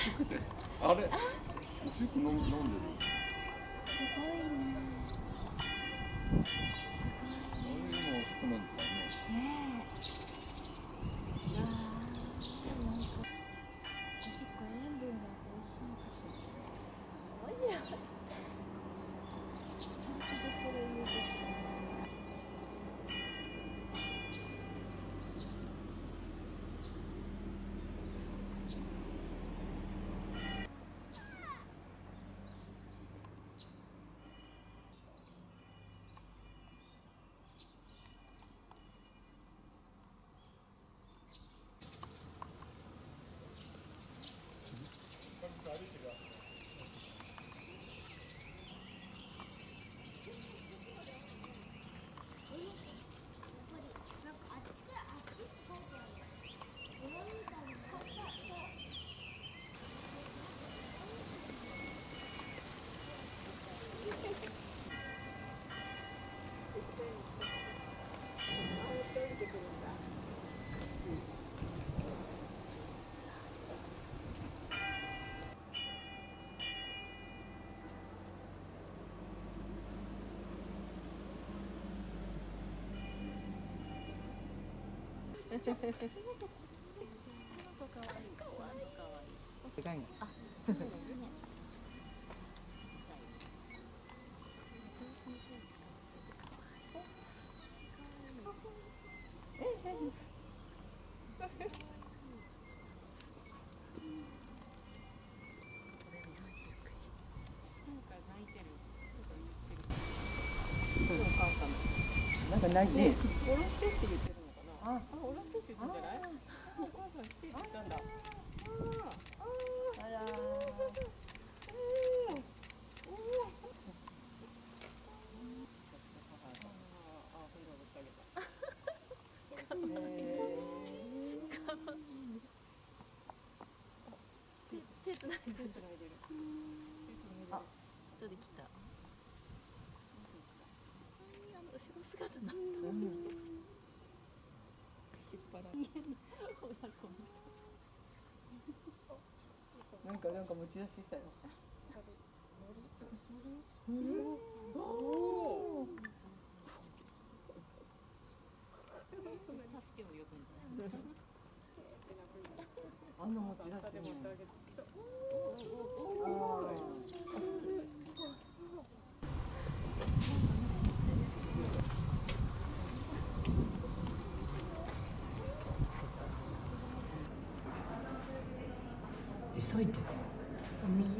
あれ、おしっこ飲んでる。 すごいね。 あれ今おしっこ飲んでたよね。 ねえ。なんかおしっこ塩分が美味しいのかしら。すごいよ。シルクでそれ言うとき。 でかいの。 あ、そうですね。 なんか泣いてる。 おろしてって言ってるのかな。 あ、 おろしてって言ってんじゃない？お母さんしてって言ったんだ。 あら。手つないでる。あ、それ来た。後ろ姿になった。 なんか持ち出ししたよ。 おお。 助けを呼ぶんじゃない。 あんな持ち出してね。急いでる。右。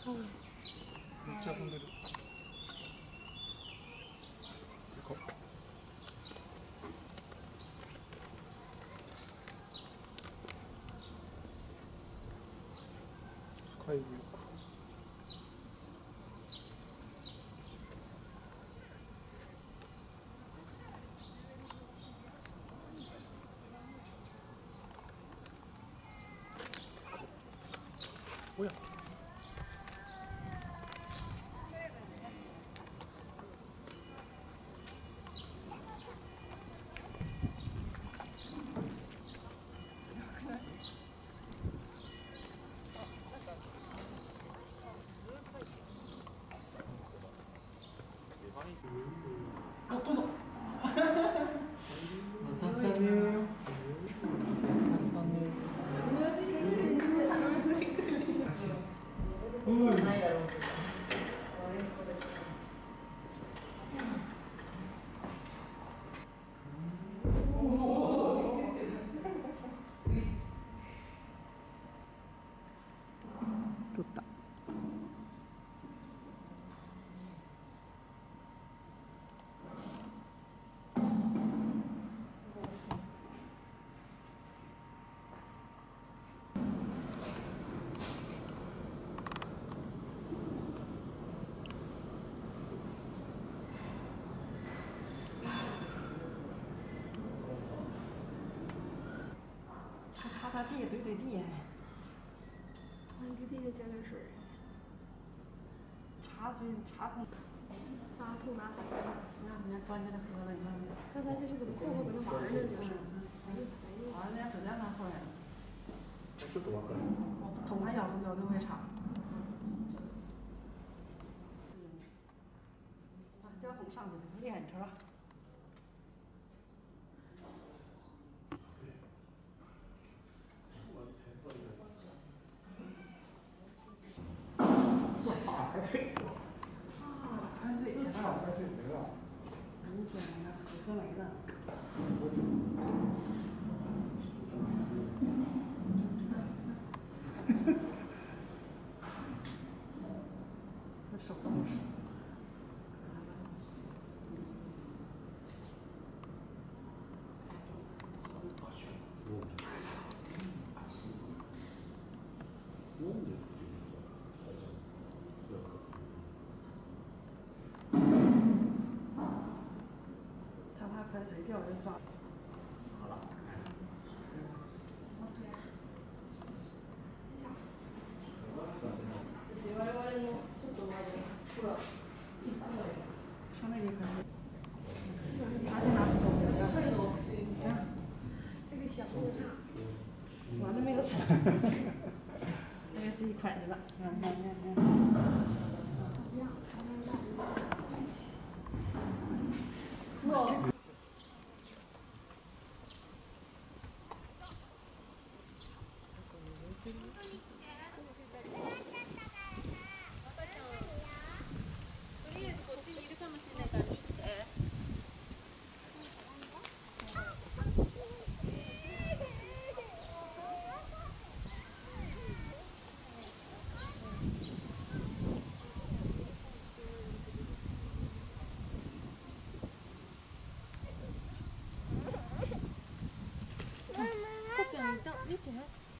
めっちゃ遊んでる。行こう。スカイウォーク。おや。 あ、どうぞ。またさね。またさね。ないだろう。取った。 擦擦地，怼怼地， 那给地下浇点水。 茶桶， 马桶拿走。 你看人家端起来喝了，你看没？ 刚才就是搁那泡泡搁那玩呢，就是。 完了，人家手电拿回来了， ちょっとわかる。 桶还咬不咬就会茶。吊桶上去，厉害，你瞅瞅。开水去了，你捡的，水喝没了。这手都是。他怕开水掉就抓。 好了。 上那里可以。拿去拿去都没有。 这个小那个大。 完了没有水，那个自己蒯去了。 一样，它那大。